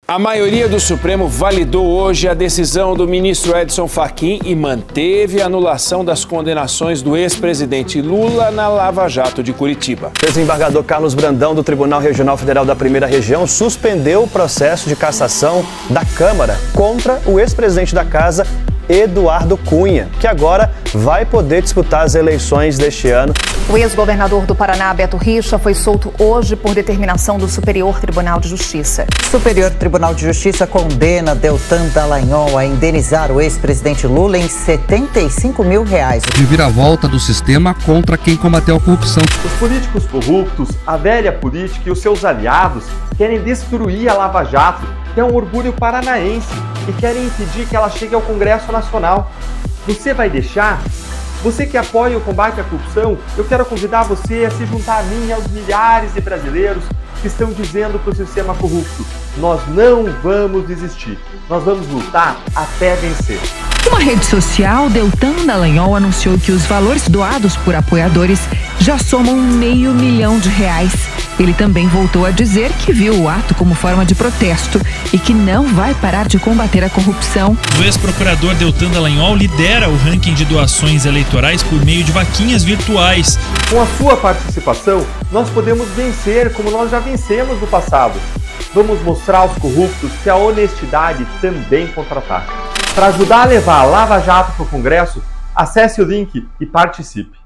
A maioria do Supremo validou hoje a decisão do ministro Edson Fachin e manteve a anulação das condenações do ex-presidente Lula na Lava Jato de Curitiba. O desembargador Carlos Brandão, do Tribunal Regional Federal da Primeira Região, suspendeu o processo de cassação da Câmara contra o ex-presidente da Casa, Eduardo Cunha, que agora vai poder disputar as eleições deste ano. O ex-governador do Paraná, Beto Richa, foi solto hoje por determinação do Superior Tribunal de Justiça. O Superior Tribunal de Justiça condena Deltan Dallagnol a indenizar o ex-presidente Lula em R$75 mil. Reviravolta do sistema contra quem combateu a corrupção. Os políticos corruptos, a velha política e os seus aliados querem destruir a Lava Jato, que é um orgulho paranaense, e querem impedir que ela chegue ao Congresso Nacional. Você vai deixar? Você que apoia o combate à corrupção, eu quero convidar você a se juntar a mim e aos milhares de brasileiros que estão dizendo para o sistema corrupto: nós não vamos desistir, nós vamos lutar até vencer. Uma rede social, Deltan Dallagnol anunciou que os valores doados por apoiadores já somam R$500 mil. Ele também voltou a dizer que viu o ato como forma de protesto e que não vai parar de combater a corrupção. O ex-procurador Deltan Dallagnol lidera o ranking de doações eleitorais por meio de vaquinhas virtuais. Com a sua participação, nós podemos vencer como nós já vencemos no passado. Vamos mostrar aos corruptos que a honestidade também contra-ataca. Para ajudar a levar a Lava Jato para o Congresso, acesse o link e participe.